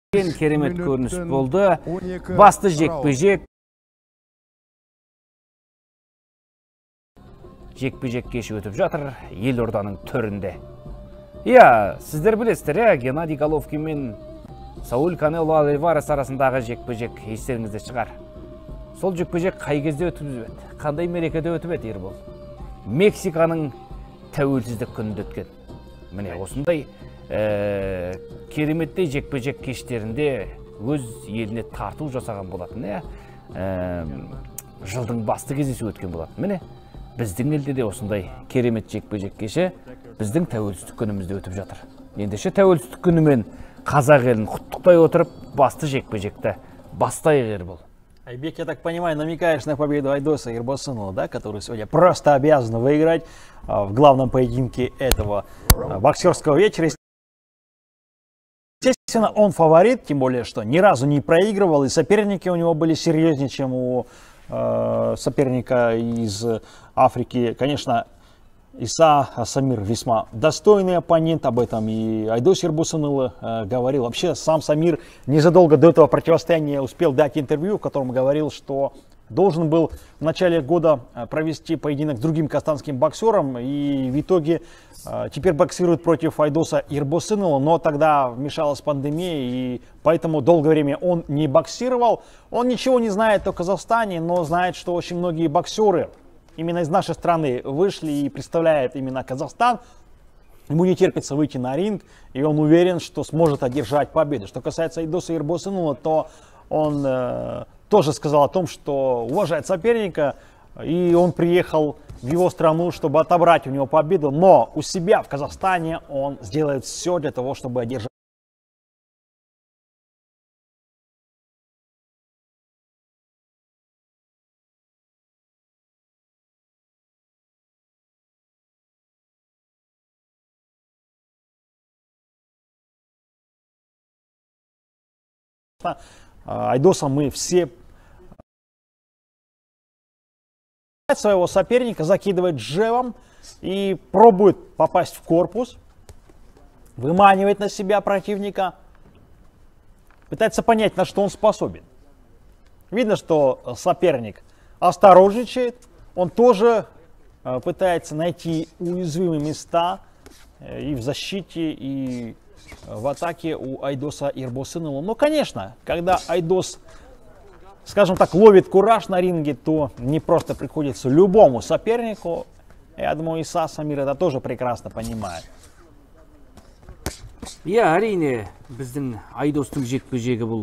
Керемет көрініс болды. Басты жекпе-жек. Жекпе-жек кеші өтіп жатыр елорданың төрінде. Сіздер білесіздер, Геннадий Головкин мен Сауль Канело Альварес арасындағы жекпе-жек естеріңізде шығар. Сол жекпе-жек қай кезде өтіп еді? Қандай мерекеде өтіп еді, Ербол? Мексиканың тәуелсіздік күнінде өткен. Міне осындай кереметтей жекпе-жек кештерінде өз еліне тарту жасаған болатын. Жылдың басты кездесу өткен болатын. Міне біздің елде де осындай керемет жекпе-жек кеші біздің тәуелсіздік күнімізде өтіп жатыр. Ендеше тәуелсіздік күнімен қазақ елін құттықтай отырып, басты жекпе-жекті бастайық, Ербол. Айбек, я так понимаю, намекаешь на победу Айдоса Ирбосынова, да, который сегодня просто обязан выиграть в главном поединке этого боксерского вечера. Естественно, он фаворит, тем более, что ни разу не проигрывал, и соперники у него были серьезнее, чем у соперника из Африки. Конечно, Иса Самир весьма достойный оппонент, об этом и Айдос Ирбосынов говорил. Вообще, сам Самир незадолго до этого противостояния успел дать интервью, в котором говорил, что должен был в начале года провести поединок с другим казахстанским боксером, и в итоге теперь боксирует против Айдоса Ирбосынова, но тогда вмешалась пандемия, и поэтому долгое время он не боксировал. Он ничего не знает о Казахстане, но знает, что очень многие боксеры именно из нашей страны вышли и представляют именно Казахстан. Ему не терпится выйти на ринг, и он уверен, что сможет одержать победу. Что касается Айдоса Ирбосынова, то он тоже сказал о том, что уважает соперника, и он приехал в его страну, чтобы отобрать у него победу, но у себя в Казахстане он сделает все для того, чтобы одержать. Айдоса мы все своего соперника, закидывает джебом и пробует попасть в корпус, выманивает на себя противника, пытается понять, на что он способен. Видно, что соперник осторожничает, он тоже пытается найти уязвимые места и в защите, и в атаке у Айдоса Ирбосынова. Но, конечно, когда Айдос, скажем так, ловит кураж на ринге, то не просто приходится любому сопернику. Я думаю, Иса Самир это тоже прекрасно понимает. Әрине, біздің Айдостың жекпе-жегі бұл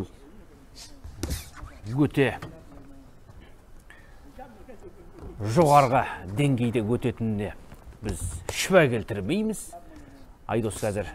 өте жоғарғы деңгейде өтетініне біз шүбә келтірмейміз. Айдос қазір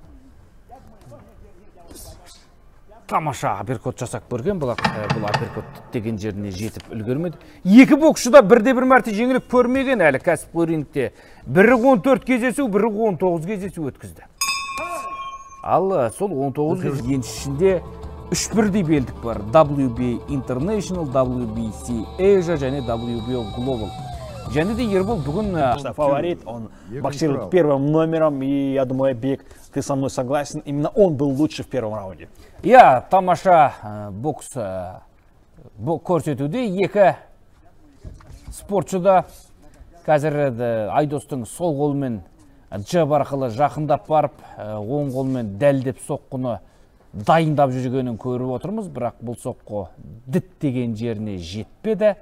тамаша апперкот жасап көрген, бұл апперкот деген жеріне жетіп үлгермеді. Екі боксшы да бірде-бір мәрте жеңіліп көрмеген әлі кәсіпқой рингте. Бірі 14 кездесу, бірі 19 кездесу өткізді. Ал сол 19 еншісінде 3 бірдей белдік бар. WBA International, WBC Asia және WBO Global. Және де Ербол бүгін фаворит, он боксирует первым номером, и я думаю, Айбек, ты со мной согласен, именно он был лучше в первом раунде. Тамаша бокс көрсетуде екі спортшы да қазір Айдостың сол қолмен джеб арқылы жақындап барып, оң қолмен дәлдеп соққыны дайындап жүргенін көріп отырмыз, бірақ бұл соққы діттеген жеріне жетпеді.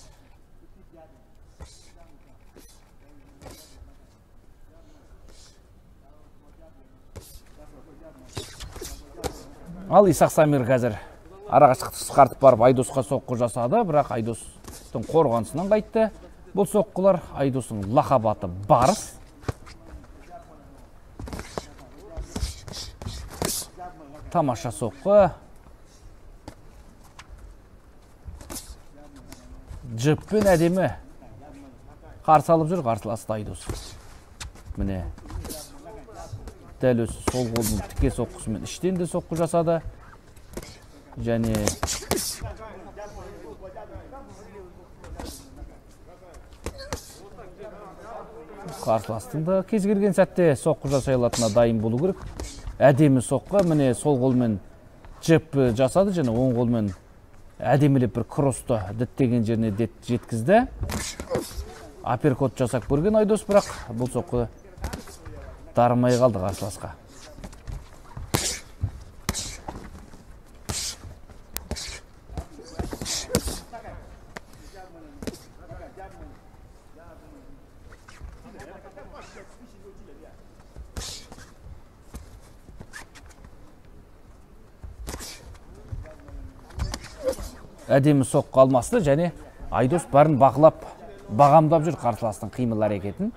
Ал Иса Самир қазір арақашықтықты қысқартып барып Айдосқа соққы жасады, бірақ Айдостың қорғанысынан қайтты. Бұл соққылар Айдостың лақап аты Барыс. Тамаша соққы. Джеппен әдемі қарсы алып жүр қарсыласы Айдос. Міне дәл өз сол қолдың тіке соққысымен іштен де соққы жасады. Және қарсыластың да кез келген сәтте соққы жасай алатынына дайын болу керек. Әдемі соққы, міне сол қолмен джеб жасады және оң қолмен әдемілеп бір кроссты діттеген жеріне жеткізді. Аперкот жасап көрген Айдос, бірақ бұл соққы дарымай қалды қарсыласқа. Әдемі соққы алмасты және Айдос барын бақылап, бағамдап жүр қарсыластың қимыл әрекетін.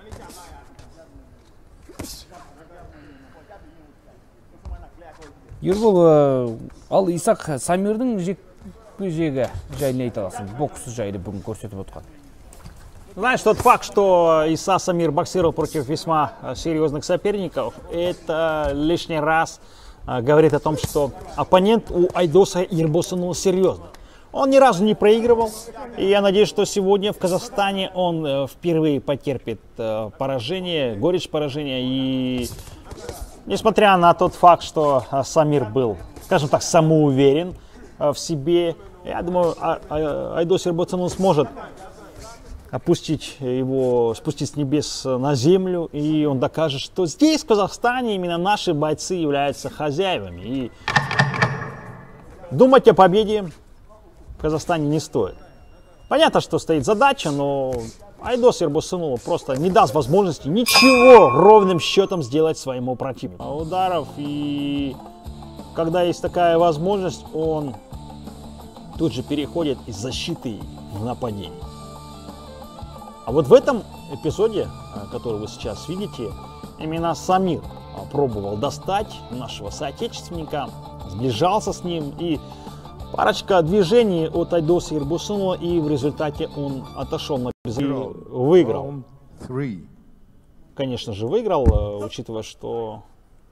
Ербол, ал Исақ Самирдің жекпе-жегі жайлы айта аласың, боксы жайлы бүгін көрсетіп отқан. Знаешь, тот факт, что Иса Самир боксировал против весьма серьезных соперников, это лишний раз говорит о том, что оппонент у Айдоса Ербосынова серьезный. Он ни разу не проигрывал, и я надеюсь, что сегодня в Казахстане он впервые потерпит поражение, горечь поражения. И несмотря на тот факт, что Самир был, скажем так, самоуверен в себе, я думаю, Айдос Ербосынов сможет спустить с небес на землю, и он докажет, что здесь, в Казахстане, именно наши бойцы являются хозяевами. И думать о победе в Казахстане не стоит. Понятно, что стоит задача, но Айдос Ербосынов просто не даст возможности ничего ровным счетом сделать своему противнику. Ударов, и когда есть такая возможность, он тут же переходит из защиты в нападение. А вот в этом эпизоде, который вы сейчас видите, именно Самир пробовал достать нашего соотечественника, сближался с ним, и парочка движений от Айдоса Ербосынова, и в результате он отошел на безопасность и выиграл. Конечно же выиграл, учитывая, что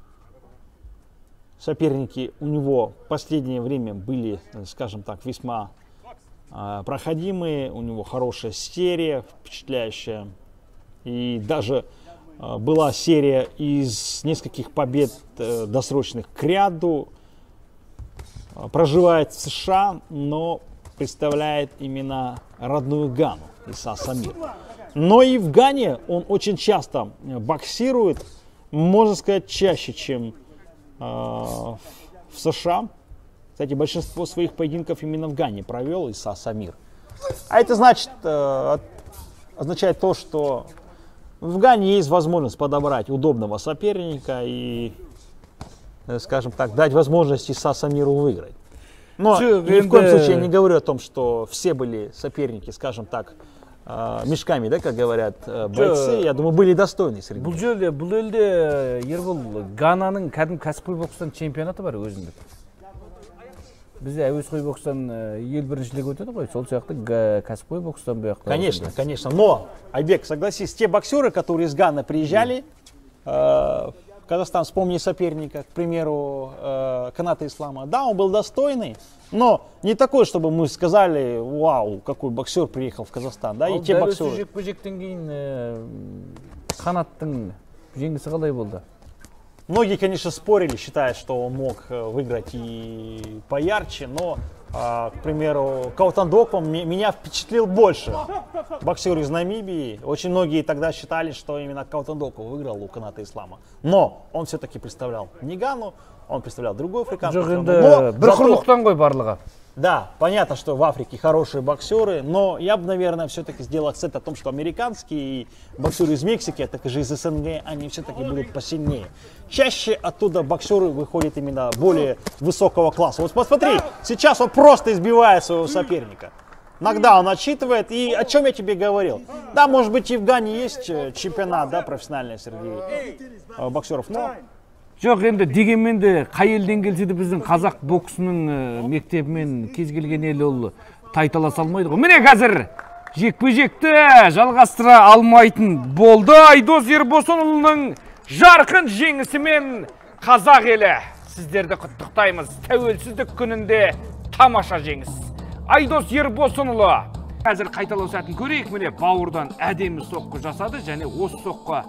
соперники у него в последнее время были, скажем так, весьма проходимые, у него хорошая серия, впечатляющая. И даже была серия из нескольких побед досрочных к ряду. Проживает в США, но представляет именно родную Гану, Иса Самир. Но и в Гане он очень часто боксирует, можно сказать, чаще, чем в США. Кстати, большинство своих поединков именно в Гане провел Иса Самир. А это означает то, что в Гане есть возможность подобрать удобного соперника и, скажем так, дать возможность Иса Самиру выиграть. Но ни в коем случае я не говорю о том, что все были соперники, скажем так, мешками, да, как говорят бойцы. Я думаю, были достойны среди них. Бұл елде Ербол Гананың кәдімгі кәсіпқой бокстан чемпионаты бар өзіндік. Бізде әуесқой бокстан ел біріншілігі өтеді ғой, сол сияқты кәсіпқой бокстан бұл жақта. Конечно, конечно. Но, Айбек, согласись, те боксеры, которые из Ганы приезжали в Казахстан, вспомни соперника, к примеру, Каната Ислама. Да, он был достойный, но не такой, чтобы мы сказали, вау, какой боксер приехал в Казахстан. Да, и те боксеры. Жекпе-жектен кейін Канаттың жеңісі қалай болды? Многие, конечно, спорили, считая, что он мог выиграть и поярче, но, к примеру, Каутандоком меня впечатлил больше. Боксер из Намибии. Очень многие тогда считали, что именно Каутандоков выиграл у Каната Ислама. Но он все-таки представлял не Гану, он представлял другой африканский. Да, понятно, что в Африке хорошие боксеры, но я бы, наверное, все-таки сделал акцент о том, что американские боксеры из Мексики, а также из СНГ, они все-таки будут посильнее. Чаще оттуда боксеры выходят именно более высокого класса. Вот посмотри, сейчас он просто избивает своего соперника. Иногда он отчитывает, и о чем я тебе говорил. Да, может быть, и в Гане есть чемпионат, да, профессиональный среди боксеров, но... Жоқ, енді дегенмен де қай елден келсе де біздің қазақ боксының мектебімен кез келген ел ол тайталаса алмайды ғой. Міне қазір жекпе-жекті жалғастыра алмайтын болды. Айдос Ербосынұлының жарқын жеңісімен қазақ елі сіздерді құттықтаймыз. Тәуелсіздік күнінде тамаша жеңіс. Айдос Ербосынұлы қазір қайталау сәтін көрейік. Міне бауырдан әдемі соққы жасады және осы соққы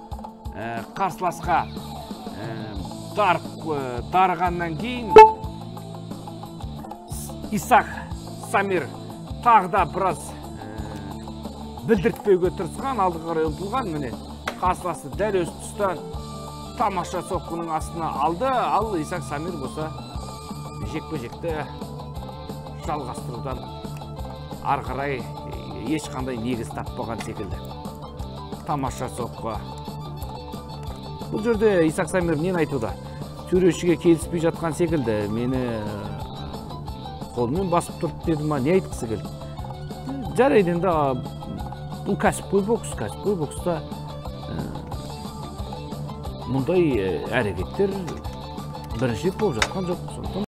қарсыласқа дарығаннан кейін Исақ Самир тағы да біраз білдіртпеуге тырысқан, алды қарай ұмтылған. Міне қарсыласы дәл өз тұстан тамаша соққының астына алды. Ал Исақ Самир болса жекпе-жекті жалғастырудан ары қарай ешқандай негіз таппаған секілді. Тамаша соққы. Бұл жерде Исақ Самир нені айтуда? Төрешіге келіспей жатқан секілді. Мені қолымен басып тұрып деді ма, не айтқысы келді? Жарайды, енді бұл кәсіпқой бокста мұндай әрекеттер бірінші болып жатқан жоқ.